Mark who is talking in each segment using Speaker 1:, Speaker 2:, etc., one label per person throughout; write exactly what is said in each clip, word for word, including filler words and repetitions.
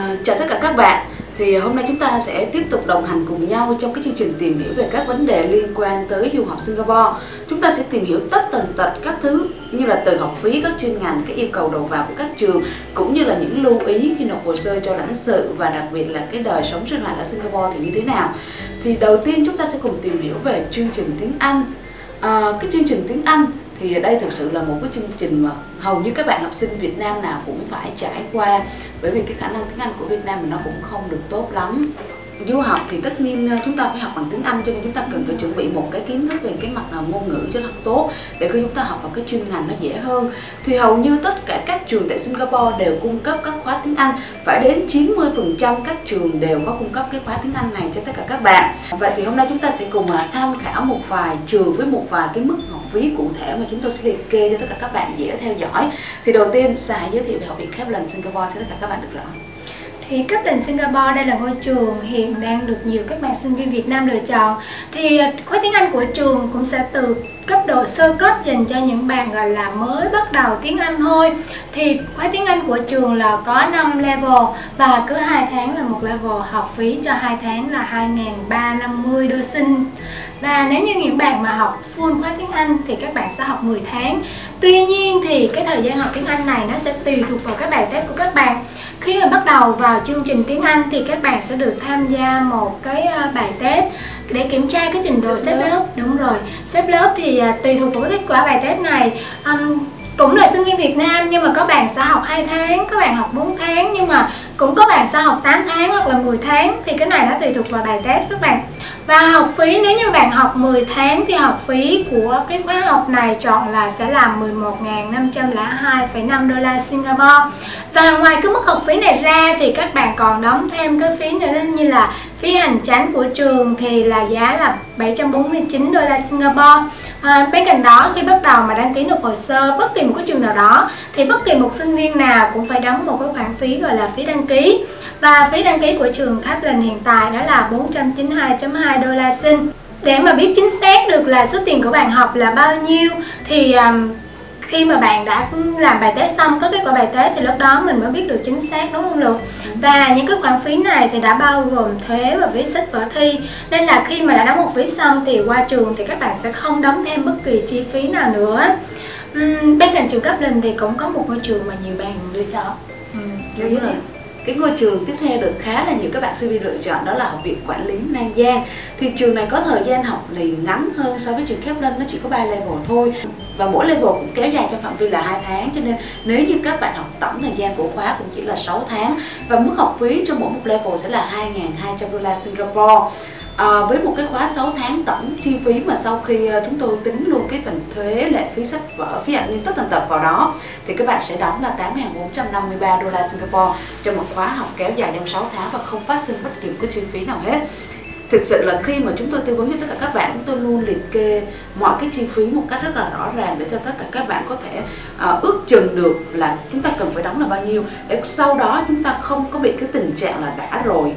Speaker 1: Chào tất cả các bạn. Thì hôm nay chúng ta sẽ tiếp tục đồng hành cùng nhau trong cái chương trình tìm hiểu về các vấn đề liên quan tới du học Singapore. Chúng ta sẽ tìm hiểu tất tần tật các thứ như là từ học phí, các chuyên ngành, các yêu cầu đầu vào của các trường, cũng như là những lưu ý khi nộp hồ sơ cho lãnh sự, và đặc biệt là cái đời sống sinh hoạt ở Singapore thì như thế nào. Thì đầu tiên chúng ta sẽ cùng tìm hiểu về chương trình tiếng Anh. À, cái chương trình tiếng Anh thì đây thực sự là một cái chương trình mà hầu như các bạn học sinh Việt Nam nào cũng phải trải qua, bởi vì cái khả năng tiếng Anh của Việt Nam mình nó cũng không được tốt lắm. Du học thì tất nhiên chúng ta phải học bằng tiếng Anh, cho nên chúng ta cần phải chuẩn bị một cái kiến thức về cái mặt ngôn ngữ cho thật tốt, để khi chúng ta học vào cái chuyên ngành nó dễ hơn. Thì hầu như tất cả các trường tại Singapore đều cung cấp các khóa tiếng Anh, phải đến chín mươi phần trăm các trường đều có cung cấp cái khóa tiếng Anh này cho tất cả các bạn. Vậy thì hôm nay chúng ta sẽ cùng tham khảo một vài trường với một vài cái mức học phí cụ thể mà chúng tôi sẽ liệt kê cho tất cả các bạn dễ theo dõi. Thì đầu tiên Sa hãy giới thiệu về Học viện Kaplan Singapore cho tất cả các bạn được rõ.
Speaker 2: Thì Kaplan Singapore đây là ngôi trường hiện đang được nhiều các bạn sinh viên Việt Nam lựa chọn. Thì khóa tiếng Anh của trường cũng sẽ từ cấp độ sơ cấp dành cho những bạn gọi là mới bắt đầu tiếng Anh thôi. Thì khóa tiếng Anh của trường là có năm level, và cứ hai tháng là một level, học phí cho hai tháng là hai nghìn ba trăm năm mươi đô sinh. Và nếu như những bạn mà học full khóa tiếng Anh thì các bạn sẽ học mười tháng. Tuy nhiên thì cái thời gian học tiếng Anh này nó sẽ tùy thuộc vào các bài test của các bạn. Khi mà bắt đầu vào chương trình tiếng Anh thì các bạn sẽ được tham gia một cái bài test để kiểm tra cái trình độ xếp lớp. Đúng rồi, xếp lớp thì tùy thuộc vào kết quả bài test này. Um, cũng là sinh viên Việt Nam nhưng mà có bạn sẽ học hai tháng, có bạn học bốn tháng, nhưng mà cũng có bạn sẽ học tám tháng hoặc là mười tháng. Thì cái này nó tùy thuộc vào bài test các bạn. Và học phí, nếu như bạn học mười tháng thì học phí của cái khóa học này chọn là sẽ là mười một nghìn năm trăm lẻ hai phẩy năm đô la Singapore. Và ngoài cái mức học phí này ra thì các bạn còn đóng thêm cái phí nữa, như là phí hành chánh của trường thì là giá là bảy trăm bốn mươi chín đô la Singapore. À, bên cạnh đó, khi bắt đầu mà đăng ký nộp hồ sơ bất kỳ một cái trường nào đó thì bất kỳ một sinh viên nào cũng phải đóng một cái khoản phí gọi là phí đăng ký. Và phí đăng ký của trường Kaplan hiện tại đó là bốn trăm chín mươi hai phẩy hai đô la sinh. Để mà biết chính xác được là số tiền của bạn học là bao nhiêu thì um, khi mà bạn đã làm bài test xong, có kết quả bài test thì lúc đó mình mới biết được chính xác, đúng không Lục? Và những cái khoản phí này thì đã bao gồm thuế và phí sách vở thi. Nên là khi mà đã đóng một phí xong thì qua trường thì các bạn sẽ không đóng thêm bất kỳ chi phí nào nữa. uhm, Bên cạnh trường Kaplan thì cũng có một ngôi trường mà nhiều bạn lựa chọn.
Speaker 1: uhm, Đúng rồi. Cái ngôi trường tiếp theo được khá là nhiều các bạn sinh viên lựa chọn đó là Học viện Quản lý Nam Giang. Thì trường này có thời gian học thì ngắn hơn so với trường Kaplan, nó chỉ có ba level thôi. Và mỗi level cũng kéo dài trong phạm vi là hai tháng, cho nên nếu như các bạn học tổng thời gian của khóa cũng chỉ là sáu tháng. Và mức học phí cho mỗi một level sẽ là hai nghìn hai trăm đô la Singapore. À, với một cái khóa sáu tháng tổng chi phí mà sau khi uh, chúng tôi tính luôn cái phần thuế, lệ phí sách vở, phí admin tất tần tật vào đó thì các bạn sẽ đóng là tám nghìn bốn trăm năm mươi ba đô la Singapore cho một khóa học kéo dài trong sáu tháng và không phát sinh bất kỳ một cái chi phí nào hết. Thực sự là khi mà chúng tôi tư vấn cho tất cả các bạn, chúng tôi luôn liệt kê mọi cái chi phí một cách rất là rõ ràng để cho tất cả các bạn có thể uh, ước chừng được là chúng ta cần phải đóng là bao nhiêu, để sau đó chúng ta không có bị cái tình trạng là đã rồi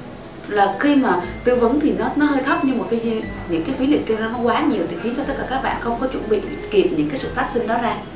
Speaker 1: là khi mà tư vấn thì nó nó hơi thấp, nhưng mà cái những cái phí liệt kê nó quá nhiều thì khiến cho tất cả các bạn không có chuẩn bị kịp những cái sự phát sinh đó ra.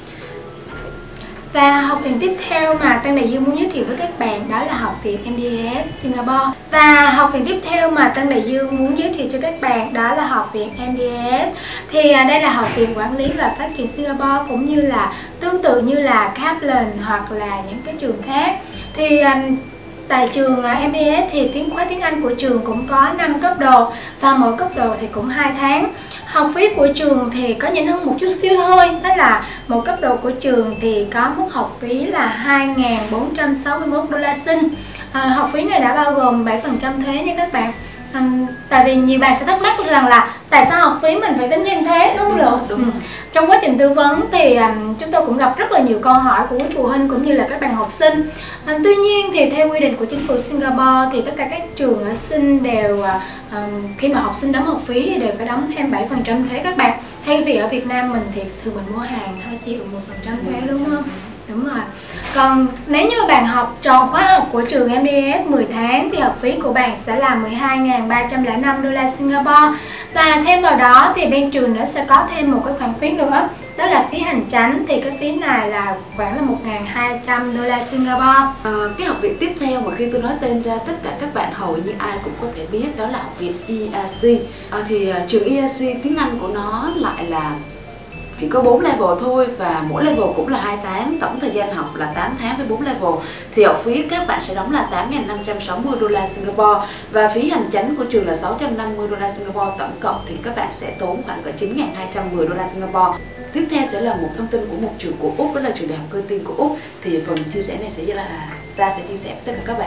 Speaker 2: Và học viện tiếp theo mà Tân Đại Dương muốn giới thiệu với các bạn đó là Học viện em đê ét Singapore. Và học viện tiếp theo mà Tân Đại Dương muốn giới thiệu cho các bạn đó là Học viện em đê ét. Thì đây là Học viện Quản lý và Phát triển Singapore, cũng như là tương tự như là Kaplan hoặc là những cái trường khác. Thì tại trường em đê ét thì tiếng khóa tiếng Anh của trường cũng có năm cấp độ, và mỗi cấp độ thì cũng hai tháng. Học phí của trường thì có nhỉnh hơn một chút xíu thôi, đó là một cấp độ của trường thì có mức học phí là hai nghìn bốn trăm sáu mươi mốt đô la sinh. À, học phí này đã bao gồm bảy phần trăm thuế nha các bạn. À, tại vì nhiều bạn sẽ thắc mắc rằng là tại sao học phí mình phải tính thêm thuế, đúng không Lục?
Speaker 1: Đúng, đúng.
Speaker 2: Ừ. Trong quá trình tư vấn thì um, chúng tôi cũng gặp rất là nhiều câu hỏi của quý phụ huynh cũng như là các bạn học sinh. À, tuy nhiên thì theo quy định của chính phủ Singapore thì tất cả các trường ở Sinh đều uh, um, khi mà học sinh đóng học phí thì đều phải đóng thêm bảy phần trăm thuế các bạn. Thay vì ở Việt Nam mình thì thường mình mua hàng hai triệu một phần trăm thuế, đúng không? Đúng rồi. Còn nếu như bạn học tròn khóa học của trường em đê ét mười tháng thì học phí của bạn sẽ là mười hai nghìn ba trăm lẻ năm đô la Singapore. Và thêm vào đó thì bên trường nó sẽ có thêm một cái khoản phí nữa, đó là phí hành chánh. Thì cái phí này là khoảng là một nghìn hai trăm đô la Singapore.
Speaker 1: À, cái học viện tiếp theo mà khi tôi nói tên ra tất cả các bạn hầu như ai cũng có thể biết, đó là học viện e a xê. À, thì uh, trường e a xê tiếng Anh của nó lại là chỉ có bốn level thôi, và mỗi level cũng là hai tháng, tổng thời gian học là tám tháng với bốn level. Thì học phí các bạn sẽ đóng là tám nghìn năm trăm sáu mươi đô la Singapore, và phí hành chánh của trường là sáu trăm năm mươi đô la Singapore. Tổng cộng thì các bạn sẽ tốn khoảng cỡ chín nghìn hai trăm mười đô la Singapore. Tiếp theo sẽ là một thông tin của một trường của Úc, đó là trường Đại học Cơ Tin của Úc. Thì phần chia sẻ này sẽ là Sa sẽ chia sẻ với tất cả các bạn.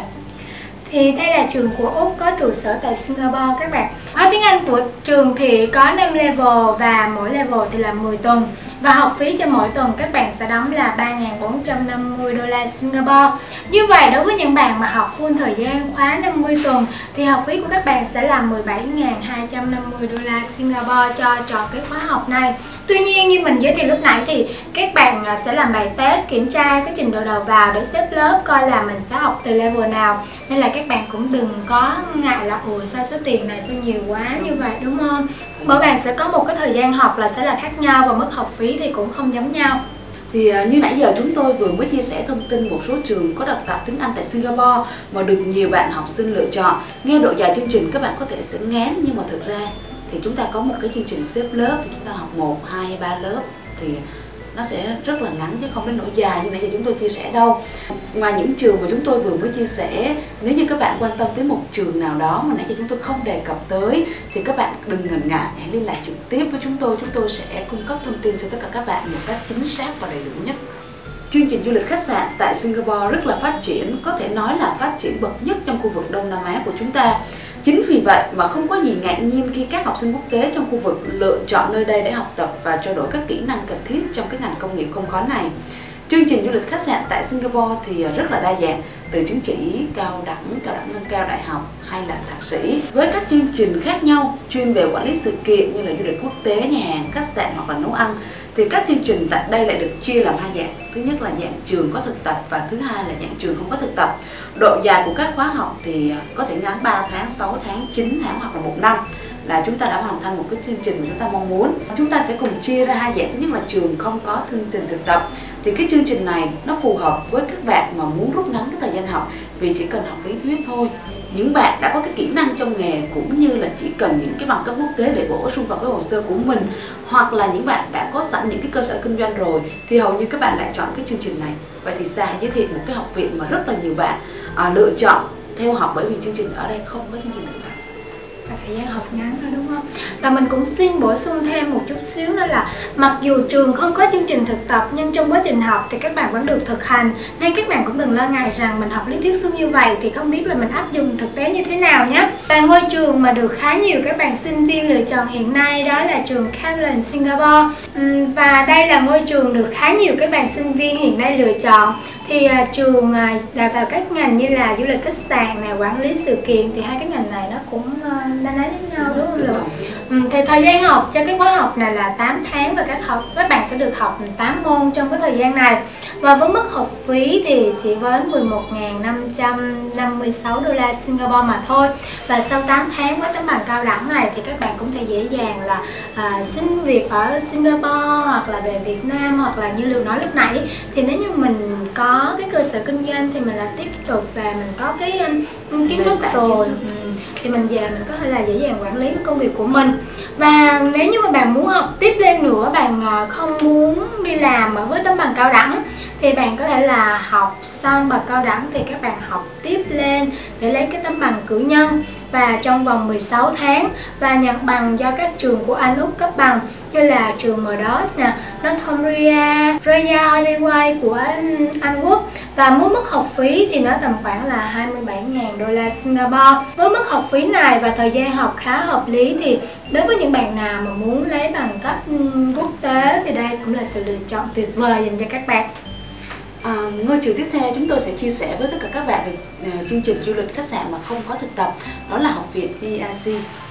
Speaker 2: Thì đây là trường của Úc có trụ sở tại Singapore các bạn. Khóa tiếng Anh của trường thì có năm level và mỗi level thì là mười tuần. Và học phí cho mỗi tuần các bạn sẽ đóng là ba nghìn bốn trăm năm mươi đô la Singapore. Như vậy đối với những bạn mà học full thời gian khóa năm mươi tuần thì học phí của các bạn sẽ là mười bảy nghìn hai trăm năm mươi đô la Singapore cho trọn cái khóa học này. Tuy nhiên như mình giới thiệu lúc nãy thì các bạn sẽ làm bài test kiểm tra cái trình độ đầu vào để xếp lớp coi là mình sẽ học từ level nào. Nên là các bạn cũng đừng có ngại là ủa sao số tiền này sao nhiều quá như vậy, đúng không? Mỗi bạn sẽ có một cái thời gian học là sẽ là khác nhau, và mức học phí thì cũng không giống nhau.
Speaker 1: Thì uh, như nãy giờ chúng tôi vừa mới chia sẻ thông tin một số trường có đào tạo tiếng Anh tại Singapore mà được nhiều bạn học sinh lựa chọn. Nghe độ dài chương trình các bạn có thể sẽ ngán, nhưng mà thực ra thì chúng ta có một cái chương trình xếp lớp thì chúng ta học một, hai, ba lớp thì nó sẽ rất là ngắn chứ không đến nỗi dài như nãy giờ chúng tôi chia sẻ đâu. Ngoài những trường mà chúng tôi vừa mới chia sẻ, nếu như các bạn quan tâm tới một trường nào đó mà nãy giờ chúng tôi không đề cập tới thì các bạn đừng ngần ngại, hãy liên lạc trực tiếp với chúng tôi. Chúng tôi sẽ cung cấp thông tin cho tất cả các bạn một cách chính xác và đầy đủ nhất. Chương trình du lịch khách sạn tại Singapore rất là phát triển, có thể nói là phát triển bậc nhất trong khu vực Đông Nam Á của chúng ta. Chính vì vậy mà không có gì ngạc nhiên khi các học sinh quốc tế trong khu vực lựa chọn nơi đây để học tập và trao đổi các kỹ năng cần thiết trong cái ngành công nghiệp không khó này. Chương trình du lịch khách sạn tại Singapore thì rất là đa dạng, từ chứng chỉ cao đẳng, cao đẳng nâng cao, đại học hay là thạc sĩ, với các chương trình khác nhau chuyên về quản lý sự kiện như là du lịch quốc tế, nhà hàng, khách sạn hoặc là nấu ăn. Thì các chương trình tại đây lại được chia làm hai dạng. Thứ nhất là dạng trường có thực tập và thứ hai là dạng trường không có thực tập. Độ dài của các khóa học thì có thể ngắn ba tháng, sáu tháng, chín tháng hoặc là một năm là chúng ta đã hoàn thành một cái chương trình mà chúng ta mong muốn. Chúng ta sẽ cùng chia ra hai dạng. Thứ nhất là trường không có chương trình thực tập. Thì cái chương trình này nó phù hợp với các bạn mà muốn rút ngắn cái thời gian học vì chỉ cần học lý thuyết thôi. Những bạn đã có cái kỹ năng trong nghề cũng như là chỉ cần những cái bằng cấp quốc tế để bổ sung vào cái hồ sơ của mình, hoặc là những bạn đã có sẵn những cái cơ sở kinh doanh rồi thì hầu như các bạn lại chọn cái chương trình này. Vậy thì Sa hãy giới thiệu một cái học viện mà rất là nhiều bạn à, lựa chọn theo học, bởi vì chương trình ở đây không có chương trình thực tập
Speaker 2: và thời gian học ngắn thôi, đúng không? Và mình cũng xin bổ sung thêm một chút xíu, đó là mặc dù trường không có chương trình thực tập nhưng trong quá trình học thì các bạn vẫn được thực hành, nên các bạn cũng đừng lo ngại rằng mình học lý thuyết suông như vậy thì không biết là mình áp dụng thực tế như thế nào nhé. Và ngôi trường mà được khá nhiều các bạn sinh viên lựa chọn hiện nay đó là trường Kaplan Singapore. Và đây là ngôi trường được khá nhiều các bạn sinh viên hiện nay lựa chọn. Thì uh, trường uh, đào tạo các ngành như là du lịch khách sạn này, quản lý sự kiện, thì hai cái ngành này nó cũng uh, na ná với nhau, đúng không Lượng? Ừ, thì thời gian học cho cái khóa học này là tám tháng, và các học các bạn sẽ được học tám môn trong cái thời gian này. Và với mức học phí thì chỉ với mười một nghìn năm trăm năm mươi sáu đô la Singapore mà thôi. Và sau tám tháng với tấm bằng cao đẳng này thì các bạn cũng thể dễ dàng là uh, xin việc ở Singapore hoặc là về Việt Nam, hoặc là như Lượng nói lúc nãy thì nếu như mình có cái cơ sở kinh doanh thì mình là tiếp tục và mình có cái um, kiến thức rồi ừ, thì mình về mình có thể là dễ dàng quản lý cái công việc của mình. Và nếu như mà bạn muốn học tiếp lên nữa, bạn không muốn đi làm ở với tấm bằng cao đẳng thì bạn có thể là học xong bằng cao đẳng thì các bạn học tiếp lên để lấy cái tấm bằng cử nhân và trong vòng mười sáu tháng và nhận bằng do các trường của Anh Úc cấp bằng, như là trường Murdoch nè, Northumbria, Royal Holloway của Anh, Anh Quốc. Và mức mức học phí thì nó tầm khoảng là hai mươi bảy nghìn đô la Singapore. Với mức học phí này và thời gian học khá hợp lý thì đối với những bạn nào mà muốn lấy bằng cấp quốc tế thì đây cũng là sự lựa chọn tuyệt vời dành cho các bạn.
Speaker 1: À, ngôi trường tiếp theo chúng tôi sẽ chia sẻ với tất cả các bạn về uh, chương trình du lịch khách sạn mà không có thực tập, đó là học viện e a xê.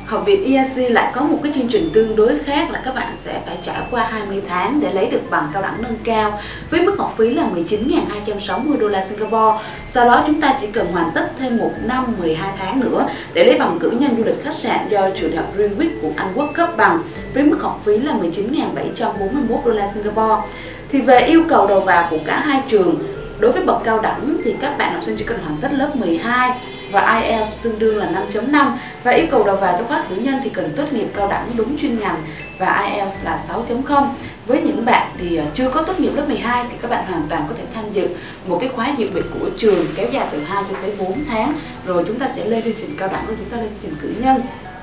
Speaker 1: Học viện e i xê lại có một cái chương trình tương đối khác là các bạn sẽ phải trải qua hai mươi tháng để lấy được bằng cao đẳng nâng cao với mức học phí là mười chín nghìn hai trăm sáu mươi đô la Singapore. Sau đó chúng ta chỉ cần hoàn tất thêm một năm mười hai tháng nữa để lấy bằng cử nhân du lịch khách sạn do trường đại học Greenwich của Anh Quốc cấp bằng với mức học phí là mười chín nghìn bảy trăm bốn mươi mốt đô la Singapore. Thì về yêu cầu đầu vào của cả hai trường, đối với bậc cao đẳng thì các bạn học sinh chỉ cần hoàn tất lớp mười hai và ai eo tương đương là năm chấm năm, và yêu cầu đầu vào cho khóa cử nhân thì cần tốt nghiệp cao đẳng đúng chuyên ngành và ai eo là sáu chấm không. Với những bạn thì chưa có tốt nghiệp lớp mười hai thì các bạn hoàn toàn có thể tham dự một cái khóa dự bị của trường kéo dài từ hai cho tới bốn tháng, rồi chúng ta sẽ lên chương trình cao đẳng, rồi chúng ta lên chương trình cử nhân.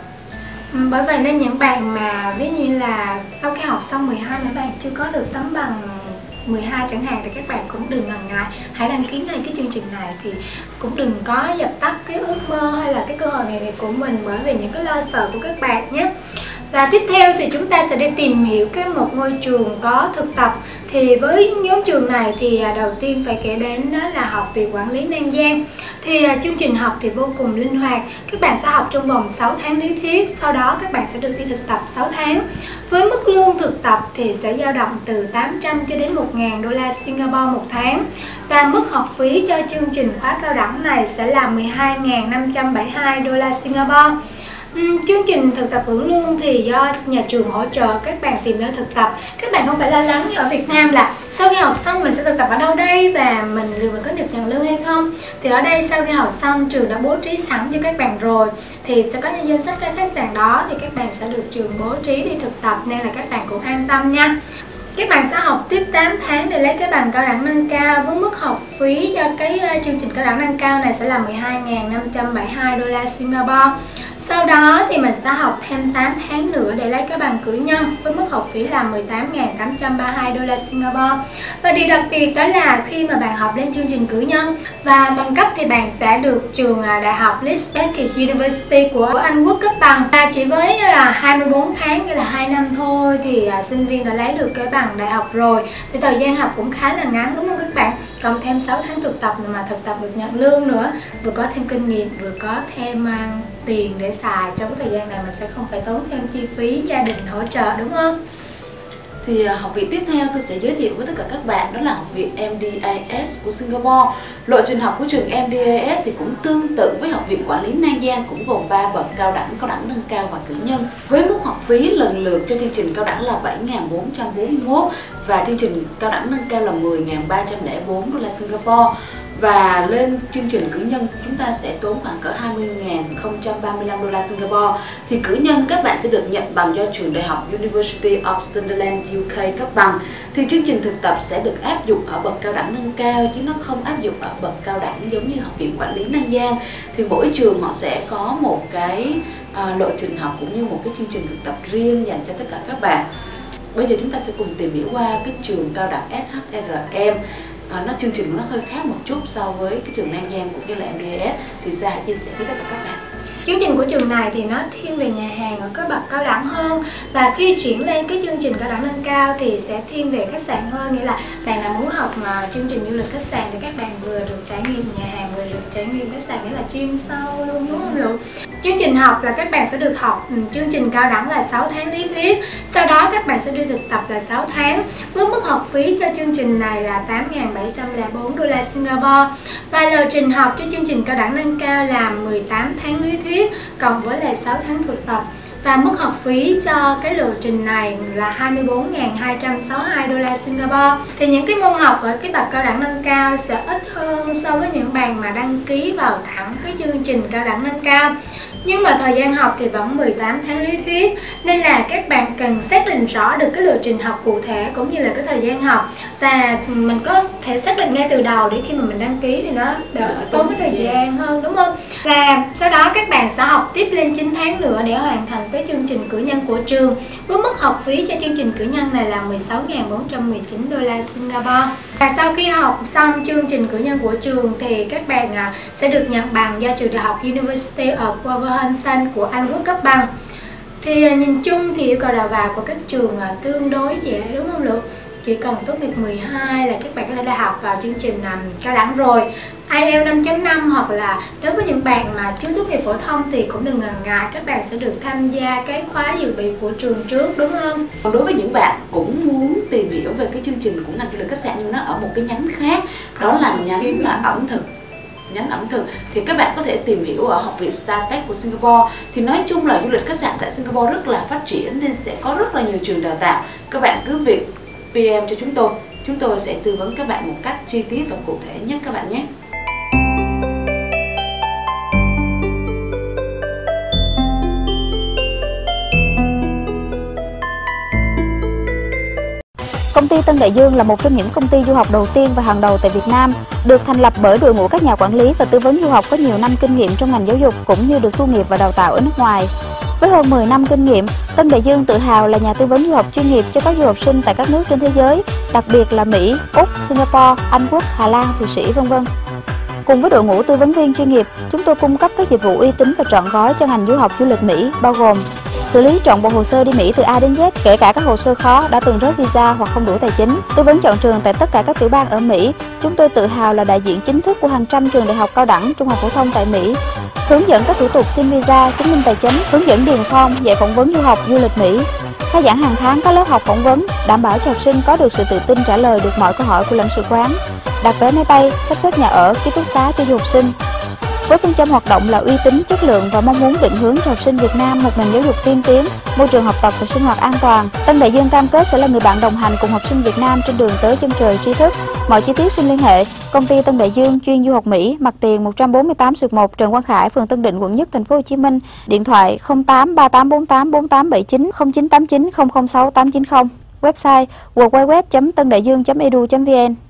Speaker 2: Bởi vậy nên những bạn mà ví dụ như là sau khi học xong mười hai mấy bạn chưa có được tấm bằng mười hai chẳng hạn thì các bạn cũng đừng ngần ngại, hãy đăng ký ngay cái chương trình này, thì cũng đừng có dập tắt cái ước mơ hay là cái cơ hội này của mình bởi vì những cái lo sợ của các bạn nhé. Và tiếp theo thì chúng ta sẽ đi tìm hiểu cái một ngôi trường có thực tập. Thì với nhóm trường này thì đầu tiên phải kể đến đó là Học viện Quản lý Nam Giang. Thì chương trình học thì vô cùng linh hoạt. Các bạn sẽ học trong vòng sáu tháng lý thuyết, sau đó các bạn sẽ được đi thực tập sáu tháng. Với mức lương thực tập thì sẽ dao động từ tám trăm cho đến một nghìn đô la Singapore một tháng. Và mức học phí cho chương trình khóa cao đẳng này sẽ là mười hai nghìn năm trăm bảy mươi hai đô la Singapore. Uhm, chương trình thực tập hưởng lương thì do nhà trường hỗ trợ các bạn tìm nơi thực tập. Các bạn không phải lo lắng như ở Việt Nam là sau khi học xong mình sẽ thực tập ở đâu đây và mình liệu mình có được nhận lương hay không. Thì ở đây sau khi học xong trường đã bố trí sẵn cho các bạn rồi, thì sẽ có những danh sách các khách sạn đó thì các bạn sẽ được trường bố trí đi thực tập, nên là các bạn cũng an tâm nha. Các bạn sẽ học tiếp tám tháng để lấy cái bằng cao đẳng nâng cao với mức học phí cho cái chương trình cao đẳng nâng cao này sẽ là mười hai nghìn năm trăm bảy mươi hai đô la Singapore. Sau đó thì mình sẽ học thêm tám tháng nữa để lấy cái bằng cử nhân với mức học phí là mười tám nghìn tám trăm ba mươi hai đô la Singapore. Và điều đặc biệt đó là khi mà bạn học lên chương trình cử nhân và bằng cấp thì bạn sẽ được trường đại học Leeds Beckett University của Anh Quốc cấp bằng. Và chỉ với là hai mươi bốn tháng hay là hai năm thôi thì sinh viên đã lấy được cái bằng đại học rồi. Thì thời gian học cũng khá là ngắn đúng không các bạn? Cộng thêm sáu tháng thực tập mà thực tập được nhận lương nữa, vừa có thêm kinh nghiệm, vừa có thêm uh, tiền để xài trong cái thời gian này, mình sẽ không phải tốn thêm chi phí gia đình hỗ trợ đúng không?
Speaker 1: Thì uh, học viện tiếp theo tôi sẽ giới thiệu với tất cả các bạn đó là Học viện em đê a ét của Singapore. Lộ trình học của trường em đê a ét thì cũng tương tự với Học viện Quản lý Nam Giang, cũng gồm ba bậc cao đẳng, cao đẳng nâng cao và cử nhân. Với mức học phí lần lượt cho chương trình cao đẳng là bảy nghìn bốn trăm bốn mươi mốt và chương trình cao đẳng nâng cao là mười nghìn ba trăm lẻ bốn đô la Singapore. Và lên chương trình cử nhân chúng ta sẽ tốn khoảng cỡ hai mươi nghìn không trăm ba mươi lăm đô la Singapore. Thì cử nhân các bạn sẽ được nhận bằng do trường đại học University of Sunderland u ca cấp bằng. Thì chương trình thực tập sẽ được áp dụng ở bậc cao đẳng nâng cao chứ nó không áp dụng ở bậc cao đẳng giống như Học viện Quản lý Nam Giang. Thì mỗi trường họ sẽ có một cái uh, lộ trình học cũng như một cái chương trình thực tập riêng dành cho tất cả các bạn. Bây giờ chúng ta sẽ cùng tìm hiểu qua cái trường cao đẳng ét hát rờ em. À, nó chương trình của nó hơi khác một chút so với cái trường Nam Giang cũng như là em đê a ét, thì Sa hãy chia sẻ với tất cả các bạn.
Speaker 2: Chương trình của trường này thì nó thiên về nhà hàng ở các bậc cao đẳng hơn, và khi chuyển lên cái chương trình cao đẳng nâng cao thì sẽ thiên về khách sạn hơn, nghĩa là bạn nào muốn học mà chương trình du lịch khách sạn thì các bạn vừa được trải nghiệm nhà hàng vừa được trải nghiệm khách sạn, nghĩa là chuyên sâu luôn đúng không Lượng? Chương trình học là các bạn sẽ được học chương trình cao đẳng là sáu tháng lý thuyết, sau đó các bạn sẽ đi thực tập là sáu tháng với mức học phí cho chương trình này là tám nghìn bảy trăm lẻ bốn đô la Singapore, và lộ trình học cho chương trình cao đẳng nâng cao là mười tám tháng lý thuyết cộng với là sáu tháng thực tập, và mức học phí cho cái lộ trình này là hai mươi bốn nghìn hai trăm sáu mươi hai đô la Singapore. Thì những cái môn học ở cái bậc cao đẳng nâng cao sẽ ít hơn so với những bạn mà đăng ký vào thẳng cái chương trình cao đẳng nâng cao. Nhưng mà thời gian học thì vẫn mười tám tháng lý thuyết, nên là các bạn cần xác định rõ được cái lộ trình học cụ thể cũng như là cái thời gian học, và mình có thể xác định ngay từ đầu để khi mà mình đăng ký thì nó đỡ tốn cái thời gian hơn đúng không? Và sau đó các bạn sẽ học tiếp lên chín tháng nữa để hoàn thành cái chương trình cử nhân của trường với mức học phí cho chương trình cử nhân này là mười sáu nghìn bốn trăm mười chín đô la Singapore. Và sau khi học xong chương trình cử nhân của trường thì các bạn sẽ được nhận bằng do trường đại học University of Wolverhampton của Anh Quốc cấp bằng. Thì nhìn chung thì yêu cầu đầu vào của các trường tương đối dễ đúng không Lượng? chỉ cần tốt nghiệp mười hai là các bạn có thể là học vào chương trình um, cao đẳng rồi. ai eo năm chấm năm, hoặc là đối với những bạn mà chưa tốt nghiệp phổ thông thì cũng đừng ngần ngại, các bạn sẽ được tham gia cái khóa dự bị của trường trước, đúng không?
Speaker 1: Còn đối với những bạn cũng muốn tìm hiểu về cái chương trình của ngành du lịch khách sạn nhưng nó ở một cái nhánh khác, đó là nhánh là ẩm thực. Nhánh ẩm thực thì các bạn có thể tìm hiểu ở Học viện Startech của Singapore. Thì nói chung là du lịch khách sạn tại Singapore rất là phát triển nên sẽ có rất là nhiều trường đào tạo. Các bạn cứ việc pê em cho chúng tôi, chúng tôi sẽ tư vấn các bạn một cách chi tiết và cụ thể nhất các bạn nhé.
Speaker 3: Công ty Tân Đại Dương là một trong những công ty du học đầu tiên và hàng đầu tại Việt Nam, được thành lập bởi đội ngũ các nhà quản lý và tư vấn du học có nhiều năm kinh nghiệm trong ngành giáo dục cũng như được tu nghiệp và đào tạo ở nước ngoài. Với hơn mười năm kinh nghiệm, Tân Đại Dương tự hào là nhà tư vấn du học chuyên nghiệp cho các du học sinh tại các nước trên thế giới, đặc biệt là Mỹ, Úc, Singapore, Anh Quốc, Hà Lan, Thụy Sĩ, vân vân. Cùng với đội ngũ tư vấn viên chuyên nghiệp, chúng tôi cung cấp các dịch vụ uy tín và trọn gói cho ngành du học du lịch Mỹ, bao gồm xử lý trọn bộ hồ sơ đi Mỹ từ A đến Z, kể cả các hồ sơ khó đã từng rớt visa hoặc không đủ tài chính. Tư vấn chọn trường tại tất cả các tiểu bang ở Mỹ. Chúng tôi tự hào là đại diện chính thức của hàng trăm trường đại học cao đẳng, trung học phổ thông tại Mỹ. Hướng dẫn các thủ tục xin visa, chứng minh tài chính, hướng dẫn điền form, dạy phỏng vấn du học du lịch Mỹ. Khai giảng hàng tháng các lớp học phỏng vấn, đảm bảo cho học sinh có được sự tự tin trả lời được mọi câu hỏi của lãnh sự quán. Đặt vé máy bay, sắp xếp nhà ở, ký túc xá cho du học sinh. Với phương châm hoạt động là uy tín, chất lượng và mong muốn định hướng cho học sinh Việt Nam một nền giáo dục tiên tiến, môi trường học tập và sinh hoạt an toàn, Tân Đại Dương cam kết sẽ là người bạn đồng hành cùng học sinh Việt Nam trên đường tới chân trời tri thức. Mọi chi tiết xin liên hệ công ty Tân Đại Dương chuyên du học Mỹ, mặt tiền một trăm bốn mươi tám xuyệt một Trần Quang Khải, phường Tân Định, quận Nhất, thành phố Hồ Chí Minh. Điện thoại không tám ba tám bốn tám bốn tám bảy chín, không chín tám chín không không sáu tám chín không. Website w w w chấm tân đại dương chấm e d u chấm v n.